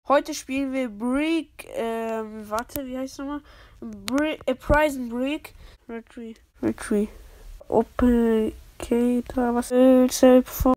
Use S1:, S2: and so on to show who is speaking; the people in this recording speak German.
S1: Heute spielen wir Brick, warte, wie heißt es nochmal? Prison Brick. Retry. Oplicator, was?